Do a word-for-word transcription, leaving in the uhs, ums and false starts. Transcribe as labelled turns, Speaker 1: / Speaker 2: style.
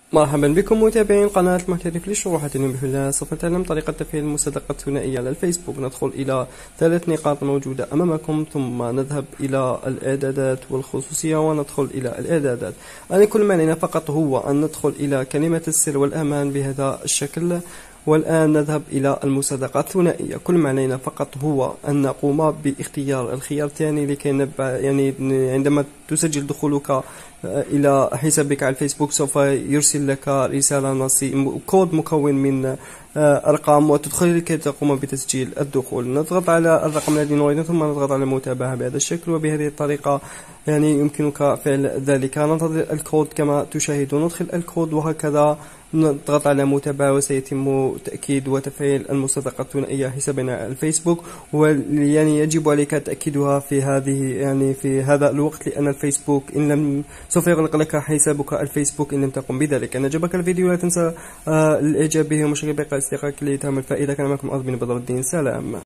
Speaker 1: مرحبا بكم متابعين قناة المحترف للشروحات. اليوم بإذن الله سوف نتعلم طريقة تفعيل المصادقة الثنائية على الفيسبوك. ندخل إلى ثلاث نقاط موجودة أمامكم، ثم نذهب إلى الإعدادات والخصوصية وندخل إلى الإعدادات. يعني كل ما علينا فقط هو أن ندخل إلى كلمة السر والأمان بهذا الشكل، والآن نذهب إلى المصادقة الثنائية. كل ما علينا فقط هو أن نقوم باختيار الخيار الثاني لكي نبع يعني عندما تسجل دخولك إلى حسابك على الفيسبوك سوف يرسل لك رسالة نصي كود مكون من أرقام وتدخل لكي تقوم بتسجيل الدخول. نضغط على الرقم الذي نريده ثم نضغط على المتابعة بهذا الشكل، وبهذه الطريقة يعني يمكنك فعل ذلك. ننتظر الكود كما تشاهدون، ندخل الكود وهكذا نضغط على متابعة وسيتم تأكيد وتفعيل المصادقة الثنائية حسابنا على الفيسبوك. ويعني يجب عليك تأكيدها في هذه يعني في هذا الوقت، لأن الفيسبوك إن لم سوف يغلق لك حسابك الفيسبوك إن لم تقم بذلك. إن عجبك الفيديو لا تنسى الإعجاب به ومشاركة بقى أصدقائك لتهم الفائدة. كان معكم أدمن بدر الدين، سلام.